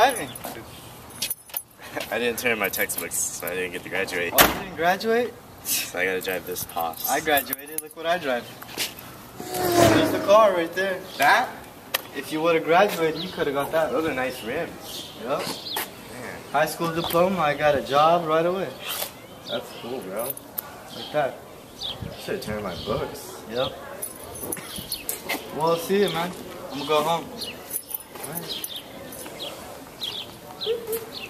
driving? I didn't turn in my textbooks, so I didn't get to graduate. Oh, you didn't graduate? So I gotta drive this Pops. I graduated. Look what I drive. There's the car right there. That? If you would have graduated, you could have got that. Those are nice rims. Yep. Man, High school diploma, I got a job right away. that's cool, bro. Like that. I should turn my books. Yep. Well, see you, man. I'm gonna go home. What?